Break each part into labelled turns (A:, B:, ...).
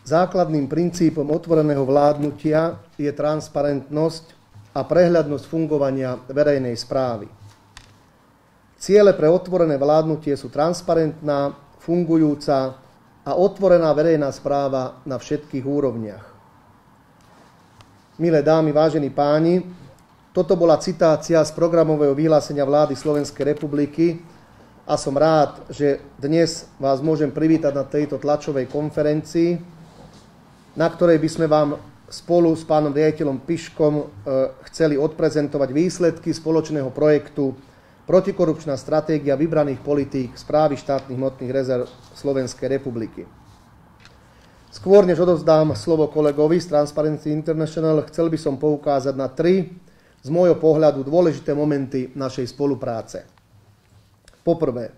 A: Základným princípom otvoreného vládnutia je transparentnosť a prehľadnosť fungovania verejnej správy. Ciele pre otvorené vládnutie sú transparentná, fungujúca a otvorená verejná správa na všetkých úrovniach. Milé dámy, vážení páni, toto bola citácia z programového vyhlásenia vlády Slovenskej republiky a som rád, že dnes vás môžem privítať na tejto tlačovej konferencii, na ktorej by sme vám spolu s pánom riaditeľom Piškom chceli odprezentovať výsledky spoločného projektu Protikorupčná stratégia vybraných politík správy štátnych hmotných rezerv Slovenskej republiky. Skôr než odovzdám slovo kolegovi z Transparency International, chcel by som poukázať na 3 z môjho pohľadu dôležité momenty našej spolupráce. Poprvé,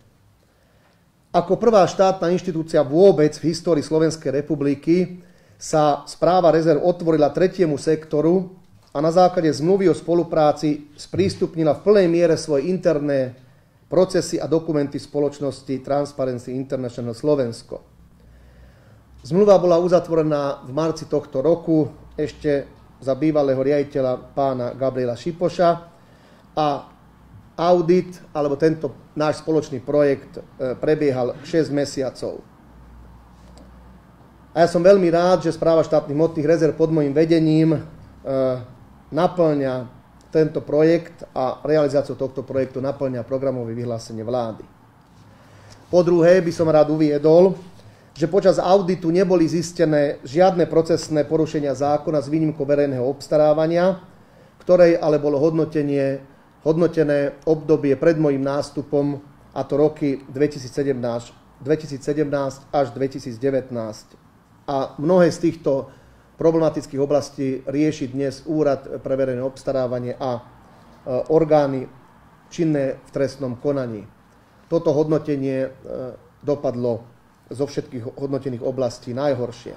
A: ako prvá štátna inštitúcia vôbec v histórii Slovenskej republiky sa správa rezerv otvorila tretiemu sektoru a na základe zmluvy o spolupráci sprístupnila v plnej miere svoje interné procesy a dokumenty spoločnosti Transparency International Slovensko. Zmluva bola uzatvorená v marci tohto roku ešte za bývalého riaditeľa pána Gabriela Šipoša a audit, alebo tento náš spoločný projekt prebiehal 6 mesiacov. A ja som veľmi rád, že správa štátnych hmotných rezerv pod môjim vedením naplňa tento projekt a realizáciu tohto projektu naplňa programové vyhlásenie vlády. Po druhé by som rád uviedol, že počas auditu neboli zistené žiadne procesné porušenia zákona s výnimkou verejného obstarávania, ktorej ale bolo hodnotené obdobie pred môjim nástupom, a to roky 2017 až 2019. A mnohé z týchto problematických oblastí rieši dnes Úrad pre verejné obstarávanie a orgány činné v trestnom konaní. Toto hodnotenie dopadlo zo všetkých hodnotených oblastí najhoršie.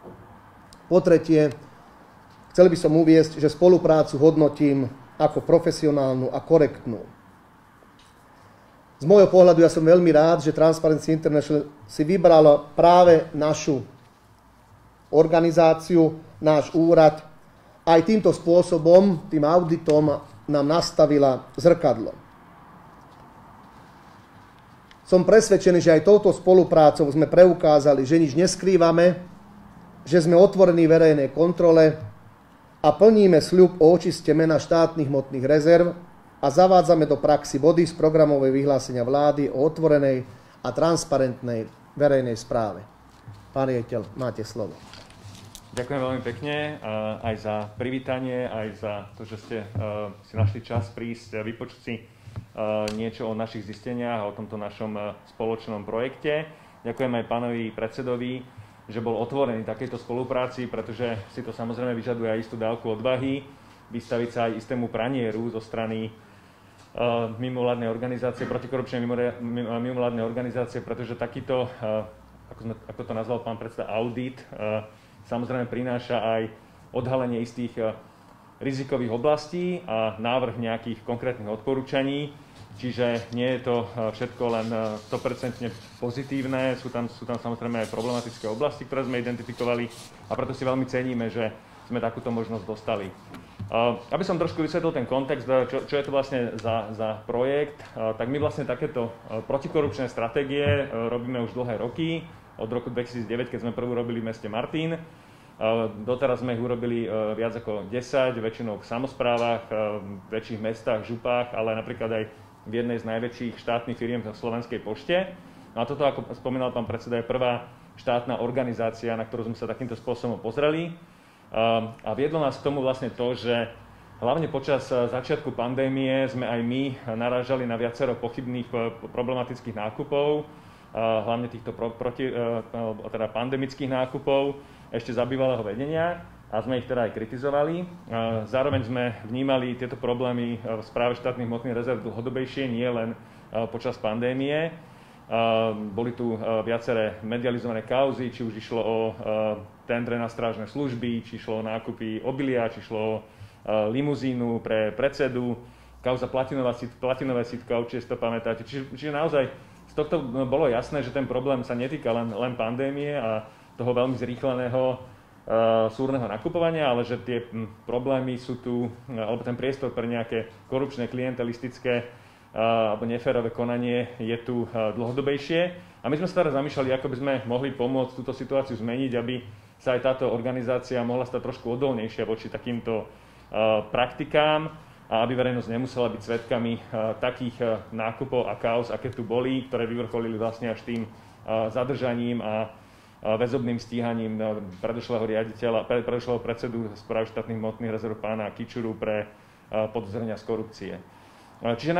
A: Po tretie, chcel by som uviesť, že spoluprácu hodnotím ako profesionálnu a korektnú. Z môjho pohľadu ja som veľmi rád, že Transparency International si vybrala práve našu organizáciu, náš úrad, aj týmto spôsobom, tým auditom nám nastavila zrkadlo. Som presvedčený, že aj touto spoluprácou sme preukázali, že nič neskrývame, že sme otvorení verejnej kontrole a plníme sľub o očiste mena štátnych hmotných rezerv a zavádzame do praxi body z programovej vyhlásenia vlády o otvorenej a transparentnej verejnej správe. Pán riaditeľ, máte slovo.
B: Ďakujem veľmi pekne aj za privítanie, aj za to, že ste si našli čas prísť a vypočuť si niečo o našich zisteniach a o tomto našom spoločnom projekte. Ďakujem aj pánovi predsedovi, že bol otvorený takejto spolupráci, pretože si to samozrejme vyžaduje aj istú dávku odvahy, vystaviť sa aj istému pranieru zo strany mimovládnej organizácie, protikorupčnej mimovládnej organizácie, pretože takýto, ako to nazval pán predseda, audit, samozrejme prináša aj odhalenie istých rizikových oblastí a návrh nejakých konkrétnych odporúčaní. Čiže nie je to všetko len 100% pozitívne, sú tam samozrejme aj problematické oblasti, ktoré sme identifikovali a preto si veľmi ceníme, že sme takúto možnosť dostali. Aby som trošku vysvetlil ten kontext, čo je to vlastne za projekt, tak my vlastne takéto protikorupčné stratégie robíme už dlhé roky, od roku 2009, keď sme prvú robili v meste Martin. Doteraz sme ich urobili viac ako 10, väčšinou v samosprávach, v väčších mestách, župách, ale napríklad aj v jednej z najväčších štátnych firiem v Slovenskej pošte. No a toto, ako spomínal pán predseda, je prvá štátna organizácia, na ktorú sme sa takýmto spôsobom pozreli. A viedlo nás k tomu vlastne to, že hlavne počas začiatku pandémie sme aj my narážali na viacero pochybných problematických nákupov, hlavne týchto pandemických nákupov ešte za bývalého vedenia a sme ich teda aj kritizovali. Zároveň sme vnímali tieto problémy v správe štátnych hmotných rezerv dlhodobejšie, nie len počas pandémie. Boli tu viaceré medializované kauzy, či už išlo o tendre na strážne služby, či išlo o nákupy obilia, či išlo o limuzínu pre predsedu, kauza platinové sitko, určite si to pamätáte. Čiže naozaj z tohto bolo jasné, že ten problém sa netýka len pandémie a toho veľmi zrýchleného súrneho nakupovania, ale že tie problémy sú tu, alebo ten priestor pre nejaké korupčné, klientelistické alebo neférové konanie je tu dlhodobejšie. A my sme sa teraz zamýšľali, ako by sme mohli pomôcť túto situáciu zmeniť, aby sa aj táto organizácia mohla stať trošku odolnejšia voči takýmto praktikám a aby verejnosť nemusela byť svedkami takých nákupov a kauz, aké tu boli, ktoré vyvrcholili vlastne až tým zadržaním a väzobným stíhaním predošlého predsedu Správy štátnych hmotných rezerv pána Kičuru pre podozrenia z korupcie. Čiže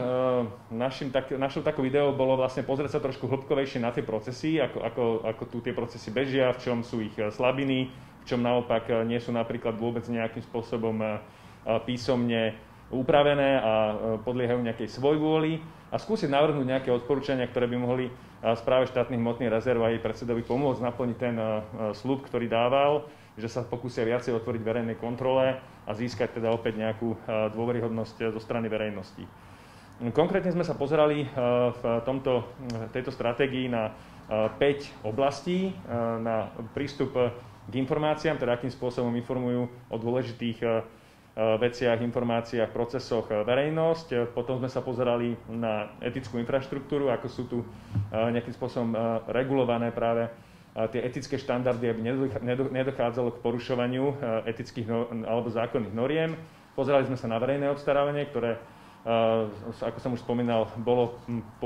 B: našou takou ideou bolo vlastne pozrieť sa trošku hĺbkovejšie na tie procesy, ako tu tie procesy bežia, v čom sú ich slabiny, v čom naopak nie sú napríklad vôbec nejakým spôsobom písomne upravené a podliehajú nejakej svojvôli a skúsiť navrhnúť nejaké odporúčania, ktoré by mohli Správe štátnych hmotných rezerv a jej predsedovi pomôcť naplniť ten sľub, ktorý dával, že sa pokúsia viacej otvoriť verejnej kontrole a získať teda opäť nejakú dôveryhodnosť zo strany verejnosti. Konkrétne sme sa pozerali v tejto stratégii na 5 oblastí, na prístup k informáciám, teda akým spôsobom informujú o dôležitých veciach, informáciách, procesoch verejnosť. Potom sme sa pozerali na etickú infraštruktúru, ako sú tu nejakým spôsobom regulované práve tie etické štandardy, aby nedochádzalo k porušovaniu etických alebo zákonných noriem. Pozerali sme sa na verejné obstarávanie, ktoré, ako som už spomínal, bolo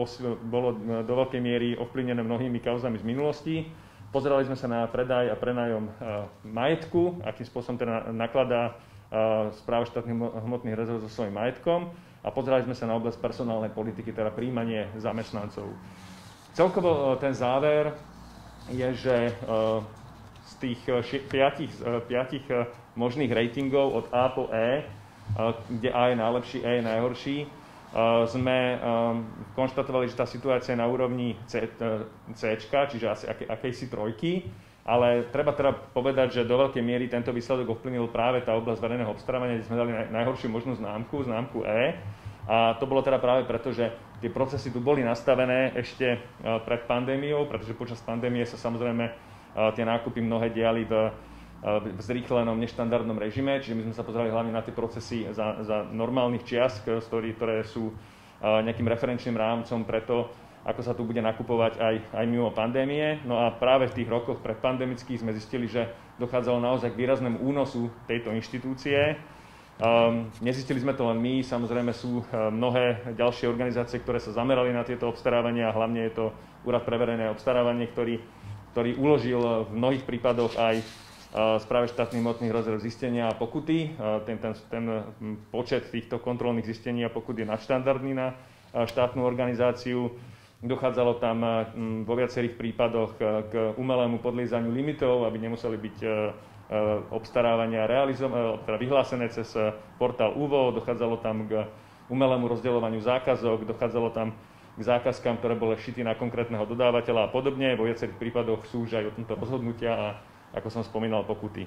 B: do veľkej miery ovplyvnené mnohými kauzami z minulosti. Pozerali sme sa na predaj a prenájom majetku, akým spôsobom teda nakladá Správa štátnych hmotných rezerv so svojím majetkom a pozerali sme sa na oblasť personálnej politiky, teda prijímanie zamestnancov. Celkovo ten záver je, že z tých 5 možných ratingov od A po E, kde A je najlepší, E je najhorší, sme konštatovali, že tá situácia je na úrovni C, čiže asi akejsi trojky, ale treba teda povedať, že do veľkej miery tento výsledok ovplyvnil práve tá oblasť verejného obstarávania, kde sme dali najhoršiu možnú známku E. A to bolo teda práve preto, že tie procesy tu boli nastavené ešte pred pandémiou, pretože počas pandémie sa samozrejme tie nákupy mnohé diali v zrýchlenom, neštandardnom režime, čiže my sme sa pozerali hlavne na tie procesy za normálnych čias, ktoré sú nejakým referenčným rámcom preto, ako sa tu bude nakupovať aj mimo pandémie. No a práve v tých rokoch predpandemických sme zistili, že dochádzalo naozaj k výraznému únosu tejto inštitúcie. Nezistili sme to len my, samozrejme sú mnohé ďalšie organizácie, ktoré sa zamerali na tieto obstarávania, a hlavne je to Úrad pre verejné obstarávanie, ktorý uložil v mnohých prípadoch aj Správe štátnych hmotných rezerv zistenia a pokuty. Ten počet týchto kontrolných zistení a pokut je nadštandardný na štátnu organizáciu. Dochádzalo tam vo viacerých prípadoch k umelému podliezaniu limitov, aby nemuseli byť obstarávania teda vyhlásené cez portál UVO, dochádzalo tam k umelému rozdeľovaniu zákazok, dochádzalo tam k zákazkám, ktoré boli šity na konkrétneho dodávateľa a podobne. Vo viacerých prípadoch sú už aj o tomto rozhodnutia a, ako som spomínal, pokuty.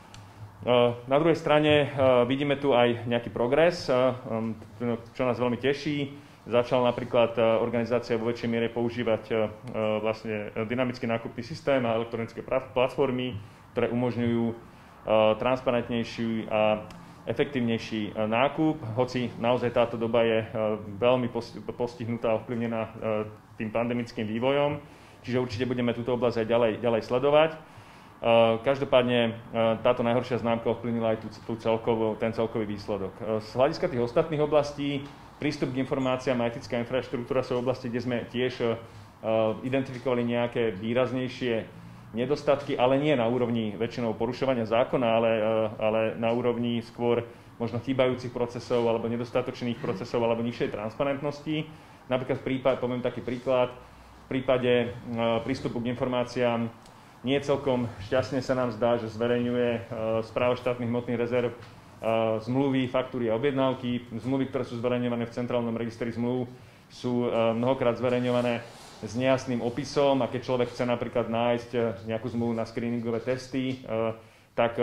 B: Na druhej strane vidíme tu aj nejaký progres, čo nás veľmi teší. Začala napríklad organizácia vo väčšej miere používať vlastne dynamický nákupný systém a elektronické platformy, ktoré umožňujú transparentnejší a efektívnejší nákup, hoci naozaj táto doba je veľmi postihnutá a ovplyvnená tým pandemickým vývojom, čiže určite budeme túto oblasť aj ďalej sledovať. Každopádne táto najhoršia známka ovplyvnila aj ten celkový výsledok. Z hľadiska tých ostatných oblastí prístup k informáciám a etická infraštruktúra sú oblasti, kde sme tiež identifikovali nejaké výraznejšie nedostatky, ale nie na úrovni väčšinou porušovania zákona, ale na úrovni skôr možno chýbajúcich procesov alebo nedostatočných procesov alebo nižšej transparentnosti. Napríklad poviem taký príklad, v prípade prístupu k informáciám nie celkom šťastne sa nám zdá, že zverejňuje Správa štátnych hmotných rezerv zmluvy, faktúry a objednávky. Zmluvy, ktoré sú zverejňované v centrálnom registri zmluv, sú mnohokrát zverejňované s nejasným opisom, a keď človek chce napríklad nájsť nejakú zmluvu na screeningové testy, tak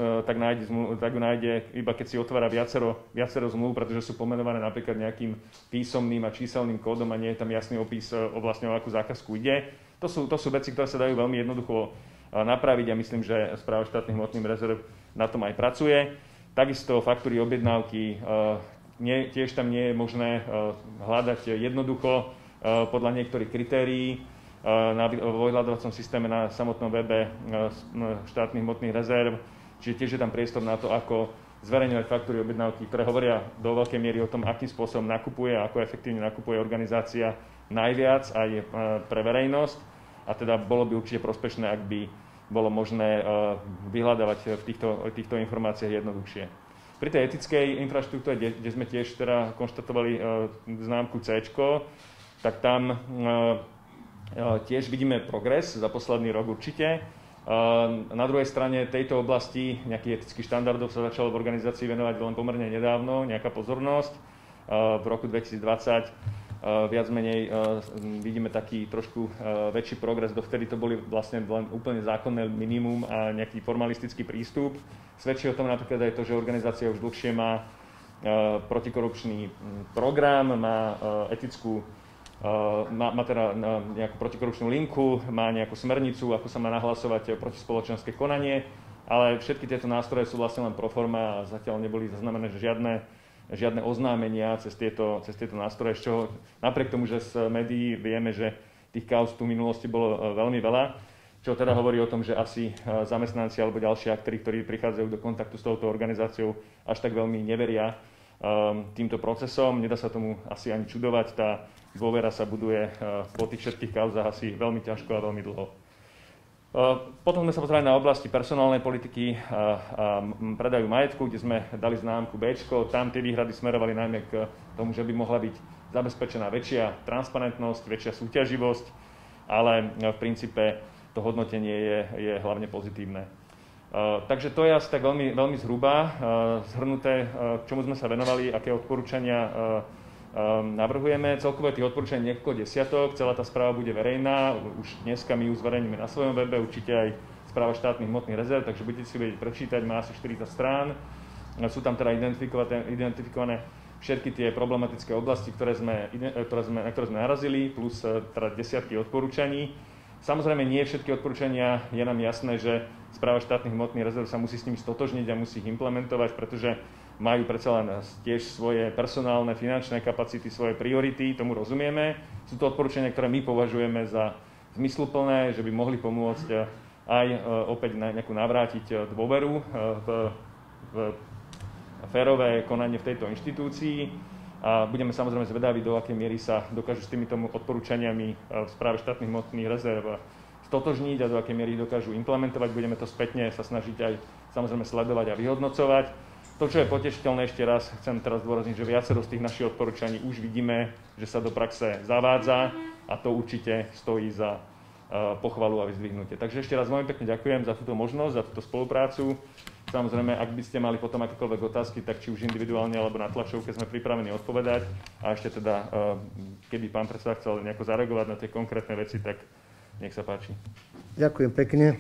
B: ju nájde iba keď si otvára viacero zmluv, pretože sú pomenované napríklad nejakým písomným a číselným kódom a nie je tam jasný opis vlastne o akú zákazku ide. To sú veci, ktoré sa dajú veľmi jednoducho napraviť a myslím, že Správa štátnych hmotných rezerv na tom aj pracuje. Takisto faktúry, objednávky, tiež tam nie je možné hľadať jednoducho podľa niektorých kritérií vo vyhľadávacom systéme na samotnom webe štátnych hmotných rezerv, čiže tiež je tam priestor na to, ako zverejňovať faktúry, objednávky, ktoré hovoria do veľkej miery o tom, akým spôsobom nakupuje a ako efektívne nakupuje organizácia najviac aj pre verejnosť. A teda bolo by určite prospešné, ak by bolo možné vyhľadávať v týchto informáciách jednoduchšie. Pri tej etickej infraštruktúre, kde sme tiež teda konštatovali známku C, tak tam tiež vidíme progres za posledný rok určite. Na druhej strane tejto oblasti nejakých etických štandardov sa začalo v organizácii venovať len pomerne nedávno, nejaká pozornosť. V roku 2020 viac menej vidíme taký trošku väčší progres, dovtedy to boli vlastne len úplne zákonné minimum a nejaký formalistický prístup. Svedčí o tom napríklad aj to, že organizácia už dlhšie má protikorupčný program, má etickú má teda nejakú protikorupčnú linku, má nejakú smernicu, ako sa má nahlasovať protispoločenské konanie, ale všetky tieto nástroje sú vlastne len pro forma a zatiaľ neboli zaznamené žiadne oznámenia cez tieto nástroje, z čoho napriek tomu, že z médií vieme, že tých kauz tu v minulosti bolo veľmi veľa, čo teda hovorí o tom, že asi zamestnanci alebo ďalší aktéri, ktorí prichádzajú do kontaktu s touto organizáciou, až tak veľmi neveria týmto procesom. Nedá sa tomu asi ani čudovať, tá dôvera sa buduje po tých všetkých kauzách asi veľmi ťažko a veľmi dlho. Potom sme sa pozerali na oblasti personálnej politiky a predaju majetku, kde sme dali známku B. Tam tie výhrady smerovali najmä k tomu, že by mohla byť zabezpečená väčšia transparentnosť, väčšia súťaživosť, ale v princípe to hodnotenie je hlavne pozitívne. Takže to je asi tak veľmi, veľmi zhruba zhrnuté, k čomu sme sa venovali, aké odporúčania navrhujeme. Celkové tých odporúčaní niekoľko desiatok, celá tá správa bude verejná, už dneska my ju zverejníme na svojom webe, určite aj Správa štátnych hmotných rezerv, takže budete si vedieť prečítať, má asi 40 strán. Sú tam teda identifikované všetky tie problematické oblasti, na ktoré sme narazili, plus teda desiatky odporúčaní. Samozrejme, nie všetky odporúčania, je nám jasné, že Správa štátnych hmotných rezerv sa musí s nimi stotožniť a musí ich implementovať, pretože majú predsa len tiež svoje personálne, finančné kapacity, svoje priority, tomu rozumieme. Sú to odporúčania, ktoré my považujeme za zmysluplné, že by mohli pomôcť aj opäť nejakú navrátiť dôveru v férové konanie v tejto inštitúcii. A budeme samozrejme zvedaví, do akej miery sa dokážu s týmito odporúčaniami v Správe štátnych hmotných rezerv stotožniť a do akej miery ich dokážu implementovať. Budeme to spätne sa snažiť aj samozrejme sledovať a vyhodnocovať. To, čo je potešiteľné, ešte raz chcem teraz zdôrazniť, že viacero z tých našich odporúčaní už vidíme, že sa do praxe zavádza a to určite stojí za pochvalu a vyzdvihnutie. Takže ešte raz veľmi pekne ďakujem za túto možnosť, za túto spoluprácu. Samozrejme, ak by ste mali potom akékoľvek otázky, tak či už individuálne alebo na tlačovke sme pripravení odpovedať. A ešte teda, keby pán predseda chcel nejako zareagovať na tie konkrétne veci, tak nech sa páči. Ďakujem pekne.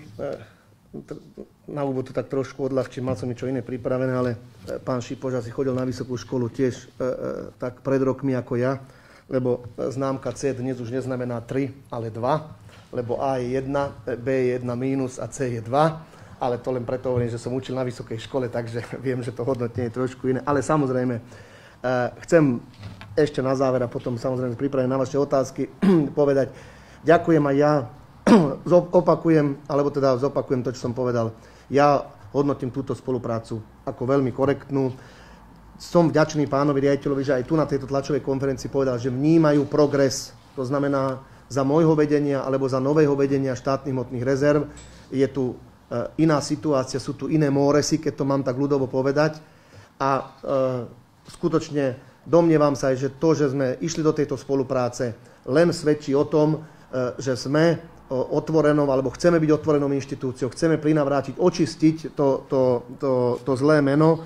A: Na úvod to tak trošku odľahčím, mal som niečo iné pripravené, ale pán Šipoš asi chodil na vysokú školu tiež tak pred rokmi ako ja, lebo známka C dnes už neznamená 3, ale 2, lebo A je 1, B je 1 mínus a C je 2, ale to len preto hovorím, že som učil na vysokej škole, takže viem, že to hodnotenie je trošku iné, ale samozrejme chcem ešte na záver a potom samozrejme pripraviť na vaše otázky povedať, ďakujem aj ja, zopakujem to, čo som povedal. Ja hodnotím túto spoluprácu ako veľmi korektnú. Som vďačný pánovi riaditeľovi, že aj tu na tejto tlačovej konferencii povedal, že vnímajú progres. To znamená, za môjho vedenia alebo za nového vedenia štátnych hmotných rezerv je tu iná situácia, sú tu iné móresy, keď to mám tak ľudovo povedať. A skutočne domnievam sa aj, že to, že sme išli do tejto spolupráce, len svedčí o tom, že sme otvorenou, alebo chceme byť otvorenou inštitúciou, chceme prinavrátiť, očistiť to zlé meno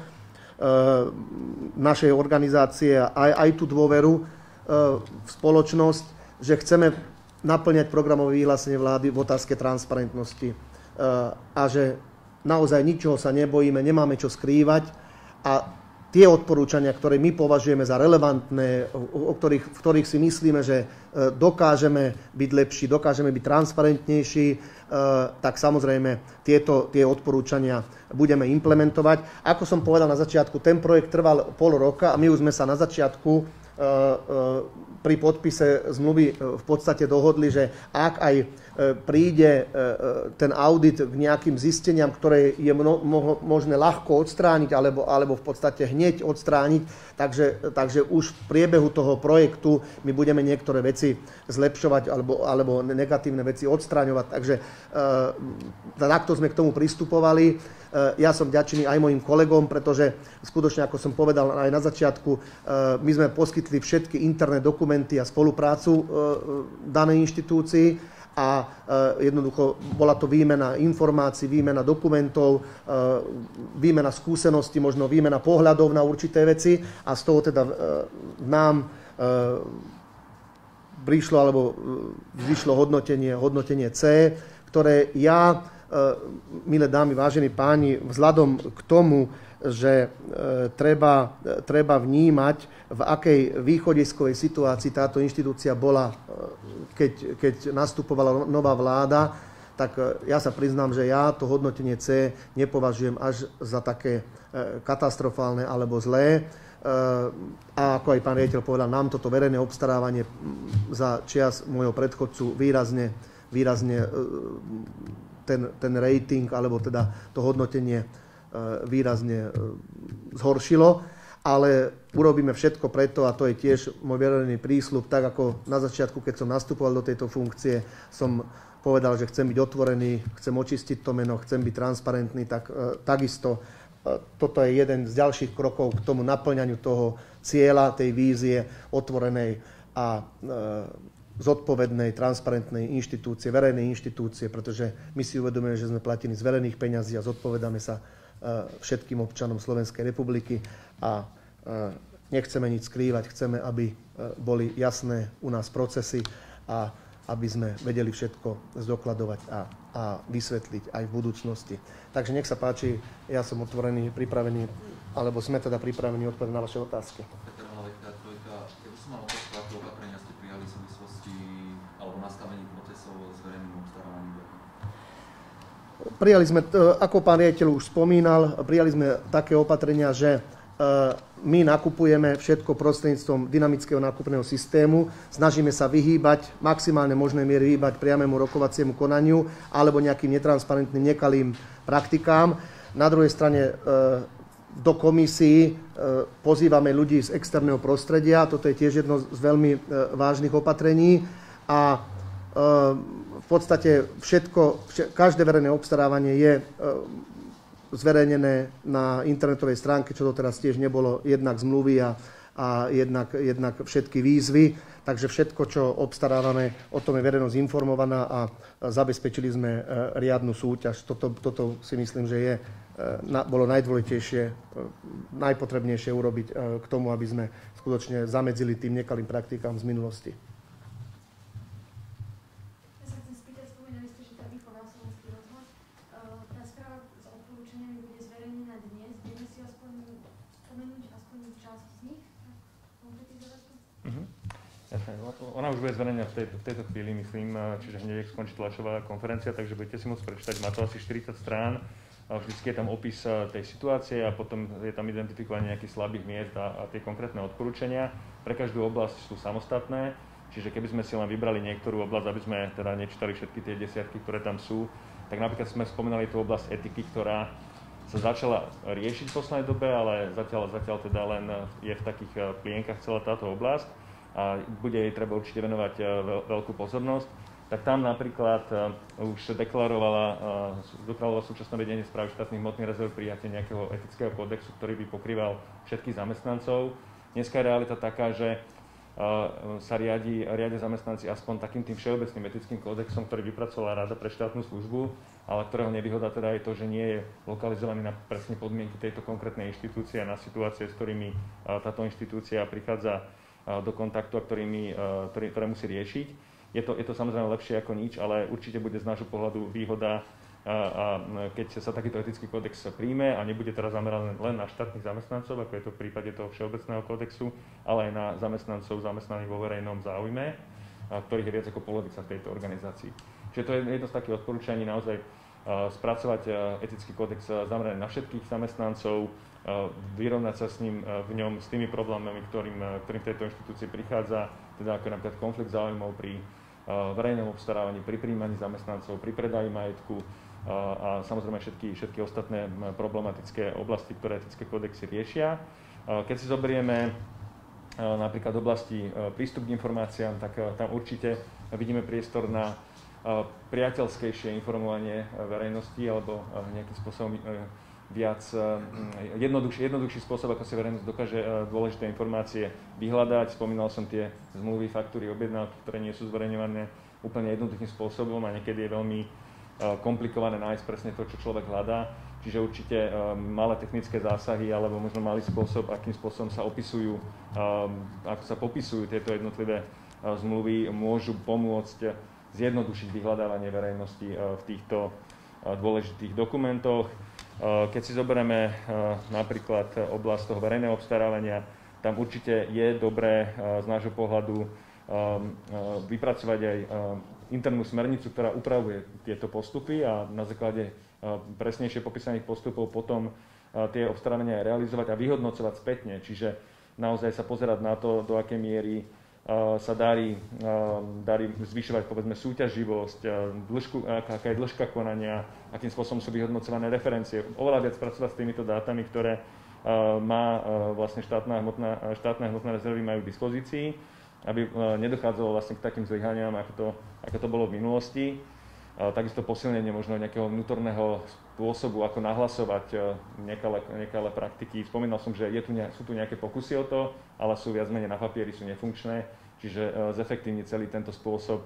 A: našej organizácie a aj tú dôveru v spoločnosť, že chceme naplňať programové vyhlásenie vlády v otázke transparentnosti a že naozaj ničoho sa nebojíme, nemáme čo skrývať a tie odporúčania, ktoré my považujeme za relevantné, v ktorých si myslíme, že dokážeme byť lepší, dokážeme byť transparentnejší, tak samozrejme tie odporúčania budeme implementovať. Ako som povedal na začiatku, ten projekt trval pol roka a my už sme sa na začiatku pri podpise zmluvy v podstate dohodli, že ak aj príde ten audit k nejakým zisteniam, ktoré je možné ľahko odstrániť alebo v podstate hneď odstrániť, takže už v priebehu toho projektu my budeme niektoré veci zlepšovať alebo negatívne veci odstráňovať. Takže takto sme k tomu pristupovali. Ja som vďačný aj mojim kolegom, pretože skutočne, ako som povedal aj na začiatku, my sme poskytli všetky interné dokumenty a spoluprácu danej inštitúcii a jednoducho bola to výmena informácií, výmena dokumentov, výmena skúseností, možno výmena pohľadov na určité veci a z toho teda nám prišlo alebo vyšlo hodnotenie C, ktoré ja, milé dámy, vážení páni, vzhľadom k tomu, že treba vnímať, v akej východiskovej situácii táto inštitúcia bola, keď nastupovala nová vláda, tak ja sa priznám, že ja to hodnotenie C nepovažujem až za také katastrofálne alebo zlé. A ako aj pán riaditeľ povedal, nám toto verejné obstarávanie za čias môjho predchodcu výrazne ten rating, alebo teda to hodnotenie výrazne zhoršilo, ale urobíme všetko preto, a to je tiež môj verejný prísľub, tak ako na začiatku, keď som nastupoval do tejto funkcie, som povedal, že chcem byť otvorený, chcem očistiť to meno, chcem byť transparentný, tak takisto toto je jeden z ďalších krokov k tomu naplňaniu toho cieľa, tej vízie otvorenej a zodpovednej, transparentnej inštitúcie, verejnej inštitúcie, pretože my si uvedomujeme, že sme platení z verejných peňazí a zodpovedáme sa všetkým občanom Slovenskej republiky a nechceme nič skrývať, chceme, aby boli jasné u nás procesy a aby sme vedeli všetko zdokladovať a vysvetliť aj v budúcnosti. Takže nech sa páči, ja som otvorený, pripravený, alebo sme teda pripravení odpovedať na vaše otázky.
C: Keby som mal otázku, aké opatrenia ste prijali v súvislosti alebo nastavení procesov s verejným obstarávaním?
A: Prijali sme, ako pán riaditeľ už spomínal, prijali sme také opatrenia, že my nakupujeme všetko prostredníctvom dynamického nákupného systému. Snažíme sa vyhýbať, maximálne možnej miery vyhýbať priamému rokovaciemu konaniu alebo nejakým netransparentným, nekalým praktikám. Na druhej strane do komisií pozývame ľudí z externého prostredia. Toto je tiež jedno z veľmi vážnych opatrení. A v podstate každé verejné obstarávanie je zverejnené na internetovej stránke, čo doteraz tiež nebolo, jednak zmluvy a jednak všetky výzvy. Takže všetko, čo obstarávame, o tom je verejnosť informovaná a zabezpečili sme riadnu súťaž. Toto si myslím, že bolo najdôležitejšie, najpotrebnejšie urobiť k tomu, aby sme skutočne zamedzili tým nekalým praktikám z minulosti.
B: Ona už bude zverejnená v tejto chvíli, myslím, čiže hneď skončí tlačová konferencia, takže budete si môcť prečítať. Má to asi 40 strán, vždycky je tam opis tej situácie a potom je tam identifikovanie nejakých slabých miest a tie konkrétne odporúčania. Pre každú oblasť sú samostatné, čiže keby sme si len vybrali niektorú oblasť, aby sme teda nečítali všetky tie desiatky, ktoré tam sú, tak napríklad sme spomínali tú oblasť etiky, ktorá sa začala riešiť v poslednej dobe, ale zatiaľ teda len je v takých plienkach celá táto oblasť a bude jej treba určite venovať veľkú pozornosť, tak tam napríklad už deklarovala súčasné vedenie správy štátnych hmotných rezerv prijatie nejakého etického kódexu, ktorý by pokrýval všetkých zamestnancov. Dneska je realita taká, že sa riadia zamestnanci aspoň takým tým všeobecným etickým kódexom, ktorý vypracovala Rada pre štátnu službu, ale ktorého nevýhoda teda je to, že nie je lokalizovaný na presne podmienky tejto konkrétnej inštitúcie a na situácie, s ktorými táto inštitúcia prichádza do kontaktu a ktoré musí riešiť. Je to samozrejme lepšie ako nič, ale určite bude z nášho pohľadu výhoda a keď sa takýto etický kódex príjme a nebude teraz zameraný len na štátnych zamestnancov, ako je to v prípade toho všeobecného kódexu, ale aj na zamestnancov zamestnaných vo verejnom záujme, ktorých je viac ako polovica v tejto organizácii. Čiže to je jedno z takých odporúčaní naozaj spracovať etický kódex zameraný na všetkých zamestnancov, vyrovnať sa s ním v ňom s tými problémami, ktorým v tejto inštitúcii prichádza, teda ako napríklad konflikt záujmov pri verejnom obstarávaní, pri prijímaní zamestnancov, pri predaji majetku a samozrejme všetky ostatné problematické oblasti, ktoré etické kódexy riešia. Keď si zoberieme napríklad oblasti prístup k informáciám, tak tam určite vidíme priestor na priateľskejšie informovanie verejnosti alebo nejakým spôsobom viac jednoduchší spôsob, ako si verejnosť dokáže dôležité informácie vyhľadať. Spomínal som tie zmluvy, faktúry, objednávky, ktoré nie sú zverejňované úplne jednoduchým spôsobom a niekedy je veľmi komplikované nájsť presne to, čo človek hľadá. Čiže určite malé technické zásahy alebo možno malý spôsob, akým spôsobom sa opisujú, ako sa popisujú tieto jednotlivé zmluvy, môžu pomôcť zjednodušiť vyhľadávanie verejnosti v týchto dôležitých dokumentoch. Keď si zoberieme napríklad oblasť toho verejného obstarávania, tam určite je dobré z nášho pohľadu vypracovať aj internú smernicu, ktorá upravuje tieto postupy a na základe presnejšie popísaných postupov potom tie obstarávania realizovať a vyhodnocovať spätne. Čiže naozaj sa pozerať na to, do akej miery sa darí zvyšovať povedzme súťaživosť, aká je dĺžka konania, akým spôsobom sú vyhodnocované referencie. Oveľa viac pracovať s týmito dátami, ktoré vlastne štátne hmotné rezervy majú k dispozícii, aby nedochádzalo vlastne k takým zlyhaniam, ako to bolo v minulosti. Takisto posilnenie možno nejakého vnútorného spôsobu, ako nahlasovať nekalé praktiky. Spomínal som, že sú tu nejaké pokusy o to, ale sú viac menej na papieri, sú nefunkčné, čiže zefektívniť celý tento spôsob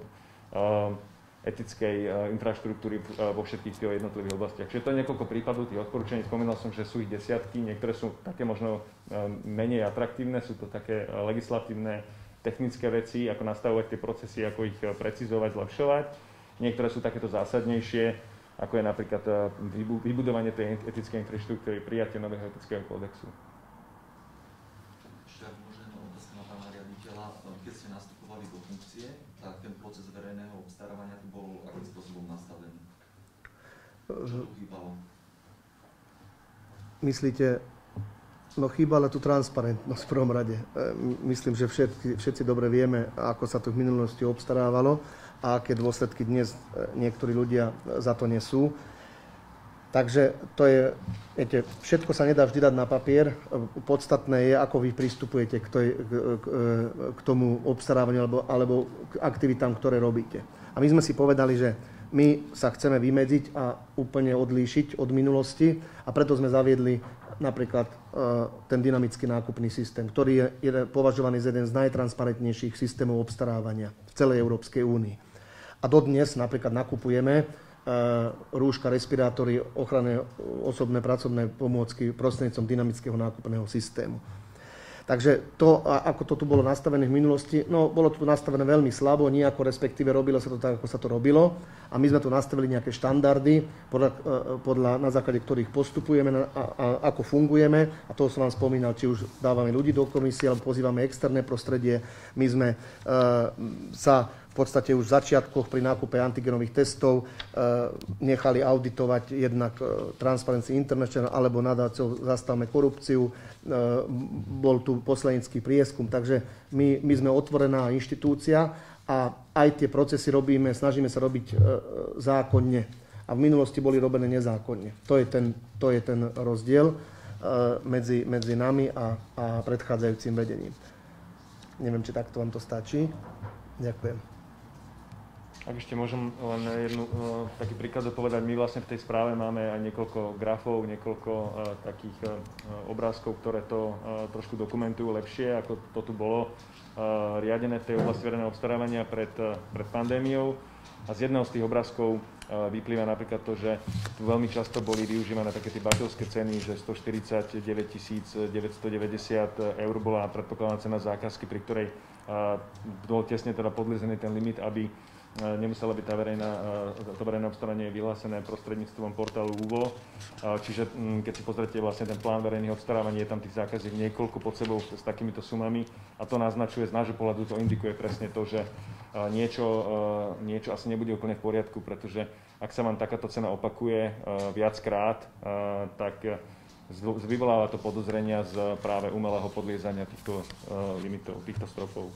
B: etickej infraštruktúry vo všetkých tých jednotlivých oblastiach. Čiže to je niekoľko prípadov tých odporúčaní. Spomínal som, že sú ich desiatky, niektoré sú také možno menej atraktívne, sú to také legislatívne, technické veci, ako nastavovať tie procesy, ako ich precizovať, zlepšovať. Niektoré sú takéto zásadnejšie, ako je napríklad vybudovanie tej etickej infraštruktúry, prijatie nového etického kódexu.
C: Ešte možno otázka na pána riaditeľa. Keď ste nastupovali do funkcie, tak ten proces verejného obstarávania tu bol akým spôsobom nastavený? Čo tu chýbalo?
A: Myslíte, no chýbala tu transparentnosť v prvom rade. Myslím, že všetci dobre vieme, ako sa to v minulosti obstarávalo a aké dôsledky dnes niektorí ľudia za to nesú. Takže to je, viete, všetko sa nedá vždy dať na papier. Podstatné je, ako vy pristupujete k tomu obstarávaniu alebo k aktivitám, ktoré robíte. A my sme si povedali, že my sa chceme vymedziť a úplne odlíšiť od minulosti a preto sme zaviedli napríklad ten dynamický nákupný systém, ktorý je považovaný za jeden z najtransparentnejších systémov obstarávania v celej Európskej únii. A dodnes napríklad nakupujeme rúška, respirátory, ochranné osobné pracovné pomôcky prostredníctvom dynamického nákupného systému. Takže to, ako to tu bolo nastavené v minulosti, no bolo tu nastavené veľmi slabo, nejako respektíve robilo sa to tak, ako sa to robilo. A my sme tu nastavili nejaké štandardy, na základe ktorých postupujeme a ako fungujeme. A to som vám spomínal, či už dávame ľudí do komisie, alebo pozývame externé prostredie. My sme sa v podstate už v začiatkoch pri nákupe antigenových testov nechali auditovať jednak Transparency International alebo nadáciou Zastavme korupciu. Bol tu poslanecký prieskum, takže my sme otvorená inštitúcia a aj tie procesy snažíme sa robiť zákonne. A v minulosti boli robené nezákonne. To je ten rozdiel medzi nami a predchádzajúcim vedením. Neviem, či takto vám to stačí. Ďakujem.
B: Ak ešte môžem len taký príklad povedať, my vlastne v tej správe máme aj niekoľko grafov, niekoľko takých obrázkov, ktoré to trošku dokumentujú lepšie, ako to tu bolo riadené v tej oblasti verejného obstarávania pred pandémiou. A z jedného z tých obrázkov vyplýva napríklad to, že tu veľmi často boli využívané také tie baťovské ceny, že 149 990 eur bola predpokladaná cena zákazky, pri ktorej bol tesne teda podliezený ten limit, aby nemusela byť to verejné obstarávanie je vyhlásené prostredníctvom portálu UVO. Čiže keď si pozrite vlastne ten plán verejných obstarávaní, je tam tých zákaziek niekoľko pod sebou s takýmito sumami a to naznačuje, z nášho pohľadu to indikuje presne to, že niečo asi nebude úplne v poriadku, pretože ak sa vám takáto cena opakuje viackrát, tak vyvoláva to podozrenia z práve umelého podliezania týchto limitov, týchto stropov.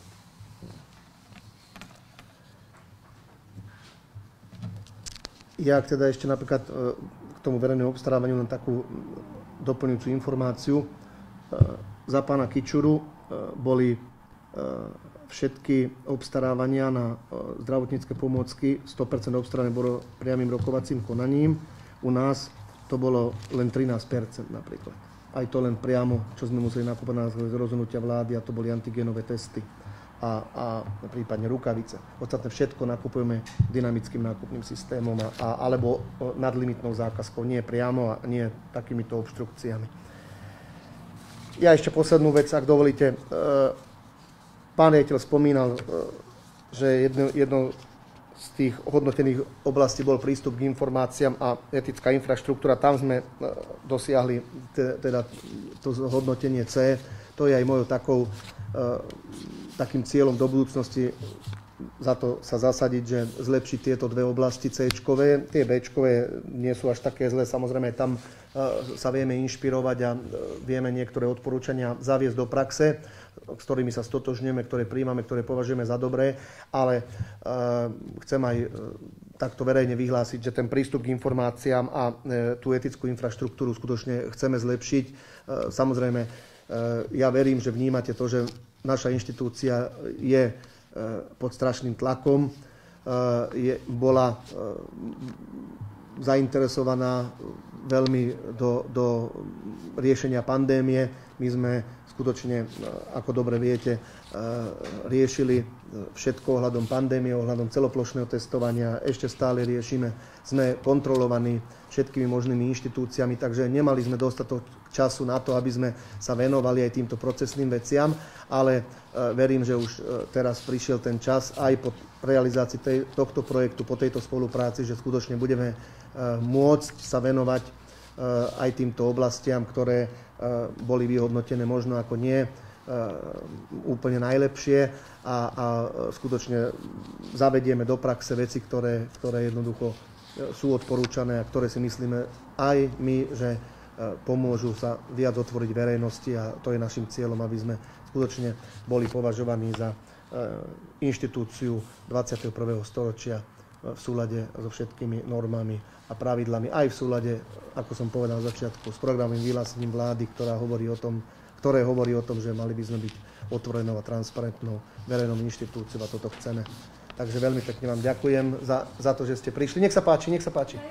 A: Ja teda ešte napríklad k tomu verejnému obstarávaniu len takú doplňujúcu informáciu. Za pána Kičuru boli všetky obstarávania na zdravotnícke pomôcky, 100% obstarávané bolo priamym rokovacím konaním. U nás to bolo len 13% napríklad. Aj to len priamo, čo sme museli nakúpať na rozhodnutia vlády, a to boli antigénové testy a prípadne rukavice. Ostatné všetko nakupujeme dynamickým nákupným systémom alebo nadlimitnou zákazkou, nie priamo a nie takýmito obštrukciami. Ja ešte poslednú vec, ak dovolíte. Pán riaditeľ spomínal, že jednou z tých hodnotených oblastí bol prístup k informáciám a etická infraštruktúra. Tam sme dosiahli teda to hodnotenie C. To je aj mojou takým cieľom do budúcnosti za to sa zasadiť, že zlepšiť tieto dve oblasti C-čkové. Tie B-čkové nie sú až také zlé, samozrejme tam sa vieme inšpirovať a vieme niektoré odporúčania zaviesť do praxe, s ktorými sa stotožňujeme, ktoré prijímame, ktoré považujeme za dobré, ale chcem aj takto verejne vyhlásiť, že ten prístup k informáciám a tú etickú infraštruktúru skutočne chceme zlepšiť. Samozrejme, ja verím, že vnímate to, že naša inštitúcia je pod strašným tlakom, bola zainteresovaná veľmi do riešenia pandémie. My sme skutočne, ako dobre viete, riešili všetko ohľadom pandémie, ohľadom celoplošného testovania. Ešte stále riešime. Sme kontrolovaní všetkými možnými inštitúciami, takže nemali sme dostatok času na to, aby sme sa venovali aj týmto procesným veciam, ale verím, že už teraz prišiel ten čas aj po realizácii tohto projektu, po tejto spolupráci, že skutočne budeme môcť sa venovať aj týmto oblastiam, ktoré boli vyhodnotené možno ako nie úplne najlepšie a skutočne zavedieme do praxe veci, ktoré jednoducho sú odporúčané a ktoré si myslíme aj my, že pomôžu sa viac otvoriť verejnosti a to je našim cieľom, aby sme skutočne boli považovaní za inštitúciu 21. storočia v súlade so všetkými normami a pravidlami, aj v súlade, ako som povedal na začiatku, s programovým vyhlásením vlády, ktoré hovorí o tom, že mali by sme byť otvorenou a transparentnou verejnou inštitúciou a toto chceme. Takže veľmi pekne vám ďakujem za to, že ste prišli. Nech sa páči, nech sa páči.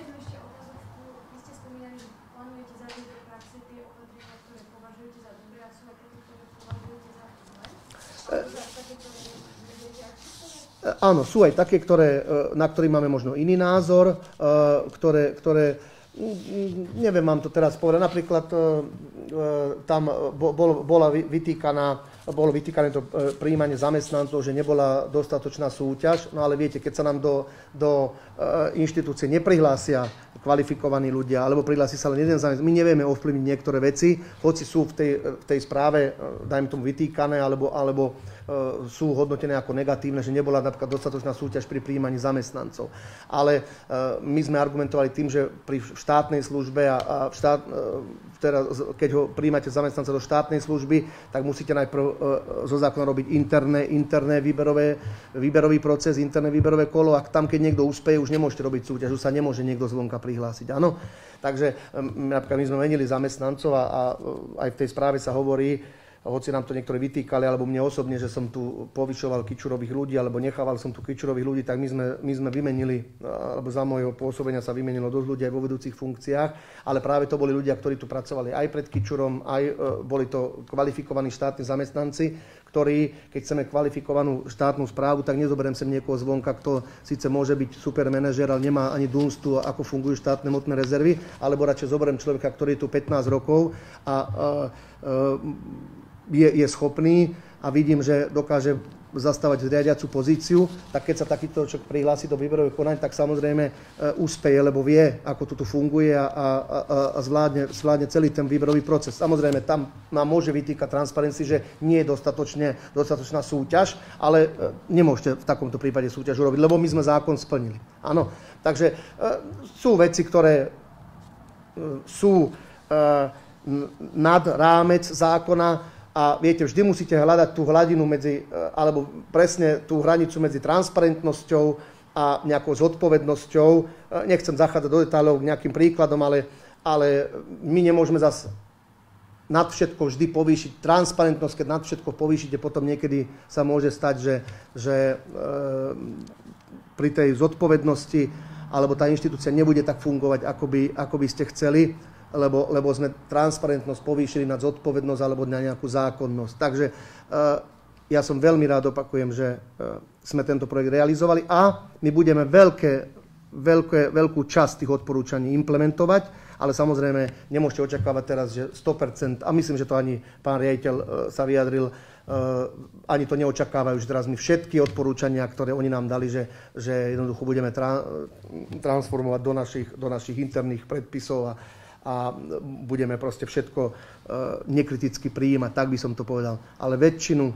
A: Áno, sú aj také, na ktorých máme možno iný názor, ktoré neviem vám to teraz povedať. Napríklad tam bolo vytýkané to prijímanie zamestnancov, že nebola dostatočná súťaž, no ale viete, keď sa nám do inštitúcie neprihlásia kvalifikovaní ľudia, alebo prihlási sa len jeden zamestnanec, my nevieme ovplyvniť niektoré veci, hoci sú v tej správe, dajme tomu, vytýkané, alebo sú hodnotené ako negatívne, že nebola napríklad dostatočná súťaž pri prijímaní zamestnancov. Ale my sme argumentovali tým, že pri štátnej službe keď ho prijímate zamestnanca do štátnej služby, tak musíte najprv zo zákona robiť interné výberový proces, interné výberové kolo, a tam, keď niekto úspeje, už nemôžete robiť súťaž, už sa nemôže niekto zvonka prihlásiť. Áno? Takže napríklad my sme menili zamestnancov a aj v tej správe sa hovorí, hoci nám to niektorí vytýkali, alebo mne osobne, že som tu povyšoval Kičurových ľudí, alebo nechával som tu Kičurových ľudí, tak my sme vymenili, alebo za môjho pôsobenia sa vymenilo dosť ľudí aj vo vedúcich funkciách, ale práve to boli ľudia, ktorí tu pracovali aj pred Kičurom, aj boli to kvalifikovaní štátni zamestnanci, ktorí, keď chceme kvalifikovanú štátnu správu, tak nezoberiem sem niekoho zvonka, kto síce môže byť super manažer, ale nemá ani dunstu, ako fungujú štátne hmotné rezervy, alebo radšej zoberiem človeka, ktorý je tu 15 rokov a je schopný a vidím, že dokáže zastávať riadiacu pozíciu, tak keď sa takýto človek prihlási do výberového konania, tak samozrejme úspeje, lebo vie, ako to tu funguje a zvládne celý ten výberový proces. Samozrejme, tam nám môže vytýkať Transparency, že nie je dostatočná súťaž, ale nemôžete v takomto prípade súťaž urobiť, lebo my sme zákon splnili. Áno, takže sú veci, ktoré sú nad rámec zákona. A viete, vždy musíte hľadať tú hladinu alebo presne tú hranicu medzi transparentnosťou a nejakou zodpovednosťou. Nechcem zachádzať do detailov k nejakým príkladom, ale my nemôžeme zase nad všetko vždy povýšiť transparentnosť, keď nad všetko povýšite, potom niekedy sa môže stať, že pri tej zodpovednosti alebo tá inštitúcia nebude tak fungovať, ako by ste chceli. Lebo sme transparentnosť povýšili nad zodpovednosť alebo na nejakú zákonnosť. Takže ja som veľmi rád, opakujem, že sme tento projekt realizovali a my budeme veľkú časť tých odporúčaní implementovať, ale samozrejme nemôžete očakávať teraz, že 100%, a myslím, že to ani pán riaditeľ sa vyjadril, ani to neočakávajú, že teraz my všetky odporúčania, ktoré oni nám dali, že jednoducho budeme transformovať do našich interných predpisov a budeme proste všetko nekriticky prijímať, tak by som to povedal. Ale väčšinu,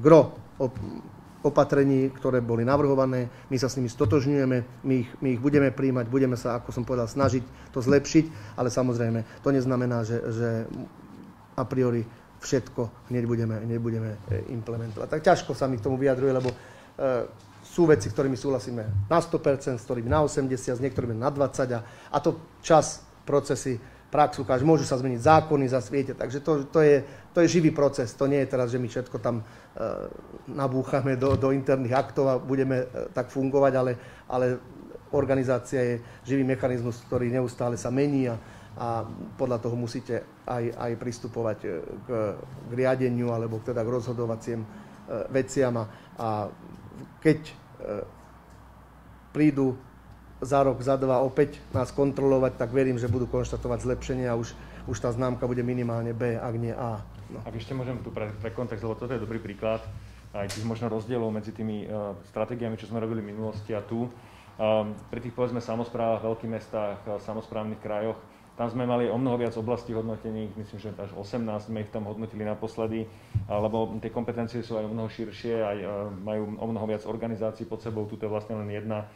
A: opatrení, ktoré boli navrhované, my sa s nimi stotožňujeme, my ich budeme prijímať, budeme sa, ako som povedal, snažiť to zlepšiť, ale samozrejme, to neznamená, že a priori všetko hneď budeme implementovať. Tak ťažko sa mi k tomu vyjadruje, lebo sú veci, s ktorými súhlasíme na 100%, s ktorými na 80%, s niektorými na 20% a to čas, procesy, prax ukáže, môžu sa zmeniť zákony, viete, takže to je živý proces, to nie je teraz, že my všetko tam nabúchame do interných aktov a budeme tak fungovať, ale organizácia je živý mechanizmus, ktorý neustále sa mení a podľa toho musíte aj pristupovať k riadeniu alebo teda k rozhodovacím veciam a keď prídu za rok, za dva opäť nás kontrolovať, tak verím, že budú konštatovať zlepšenie a už tá známka bude minimálne B, ak nie A. No.
B: Ak ešte môžem tu pre kontext, lebo toto je dobrý príklad aj tých možno rozdielov medzi tými stratégiami, čo sme robili v minulosti a tu. Pri tých, povedzme, samosprávach, veľkých mestách, samosprávnych krajoch, tam sme mali o mnoho viac oblastí hodnotených, myslím, že až 18 sme ich tam hodnotili naposledy, lebo tie kompetencie sú aj o mnoho širšie, aj majú o mnoho viac organizácií pod sebou. Tuto je vlastne len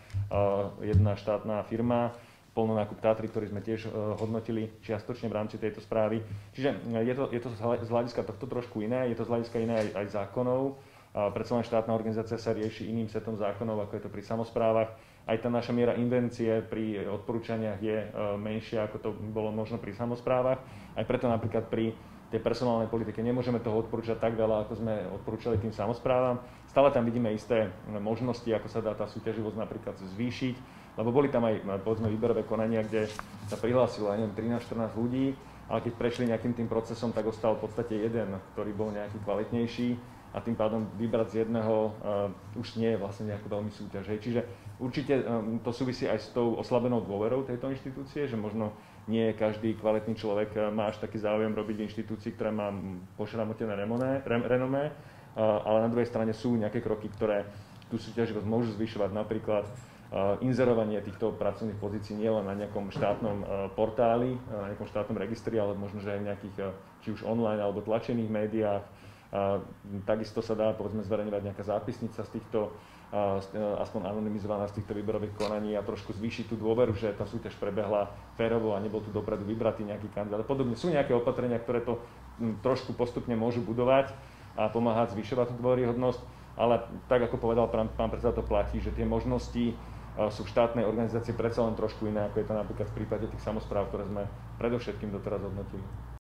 B: jedna štátna firma, Polnonákup Tatry, ktorý sme tiež hodnotili čiastočne v rámci tejto správy. Čiže je to z hľadiska tohto trošku iné, je to z hľadiska iné aj zákonov. Predsa len štátna organizácia sa rieši iným setom zákonov, ako je to pri samosprávach. Aj tá naša miera invencie pri odporúčaniach je menšia, ako to bolo možno pri samosprávach. Aj preto napríklad pri tej personálnej politike nemôžeme toho odporúčať tak veľa, ako sme odporúčali tým samosprávam. Stále tam vidíme isté možnosti, ako sa dá tá súťaživosť napríklad zvýšiť, lebo boli tam aj, povedzme, výberové konania, kde sa prihlásilo, 13-14 ľudí, ale keď prešli nejakým tým procesom, tak ostal v podstate jeden, ktorý bol nejaký kvalitnejší. A tým pádom vybrať z jedného už nie je vlastne nejakú veľmi súťaž. Čiže určite to súvisí aj s tou oslabenou dôverou tejto inštitúcie, že možno nie každý kvalitný človek má až taký záujem robiť v inštitúcii, ktorá má pošramotené renomé, ale na druhej strane sú nejaké kroky, ktoré tú súťaživosť môžu zvyšovať, napríklad inzerovanie týchto pracovných pozícií nielen na nejakom štátnom portáli, na nejakom štátnom registri, ale možno, že aj v nejakých či už online alebo tlačených médiách. Takisto sa dá, povedzme, zverejňovať nejaká zápisnica z týchto, aspoň anonymizovaná z týchto výberových konaní a trošku zvýšiť tú dôveru, že tá súťaž prebehla férovo a nebol tu dopredu vybratý nejaký kandidát. Podobne sú nejaké opatrenia, ktoré to trošku postupne môžu budovať a pomáhať zvyšovať tú dôveryhodnosť, ale tak, ako povedal pán predseda, to platí, že tie možnosti sú v štátnej organizácii predsa len trošku iné, ako je to napríklad v prípade tých samospráv, ktoré sme predovšetkým doteraz hodnotili.